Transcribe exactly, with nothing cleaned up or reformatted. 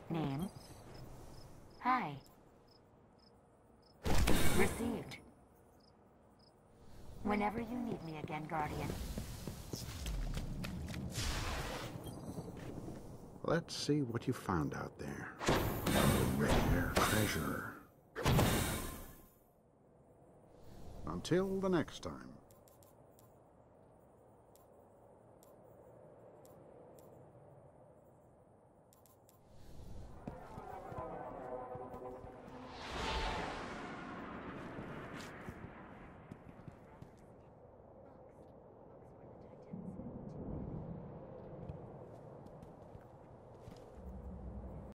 Name? Hi. Received. Whenever you need me again, Guardian. Let's see what you found out there. Rare treasure. Until the next time.